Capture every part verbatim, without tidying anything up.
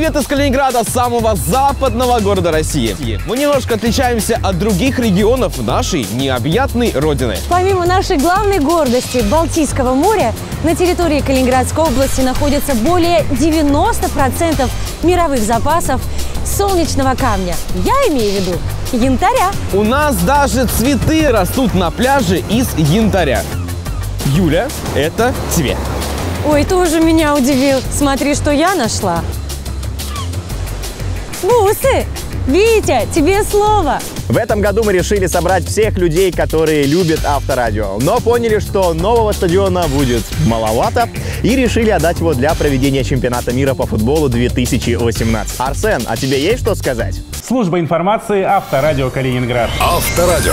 Привет из Калининграда, самого западного города России. Мы немножко отличаемся от других регионов нашей необъятной родины. Помимо нашей главной гордости Балтийского моря, на территории Калининградской области находится более девяноста процентов мировых запасов солнечного камня. Я имею в виду янтаря. У нас даже цветы растут на пляже из янтаря. Юля, это цвет. Ой, тоже меня удивил. Смотри, что я нашла. Бусы! Витя, тебе слово! В этом году мы решили собрать всех людей, которые любят Авторадио, но поняли, что нового стадиона будет маловато, и решили отдать его для проведения чемпионата мира по футболу две тысячи восемнадцать. Арсен, а тебе есть что сказать? Служба информации Авторадио Калининград. Авторадио.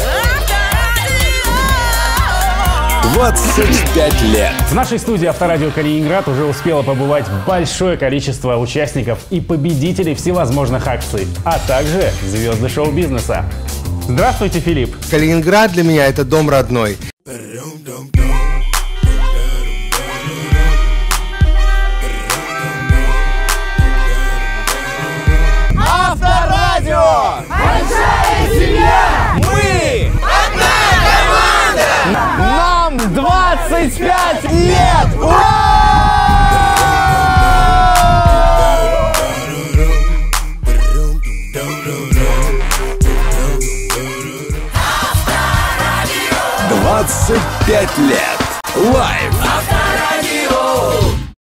двадцать пять лет. В нашей студии Авторадио Калининград уже успело побывать большое количество участников и победителей всевозможных акций, а также звезды шоу-бизнеса. Здравствуйте, Филипп. Калининград для меня — это дом родной. Авторадио! Большая семья! Мы! Одна команда! Нам двадцать пять лет! двадцать пять лет. Лайв.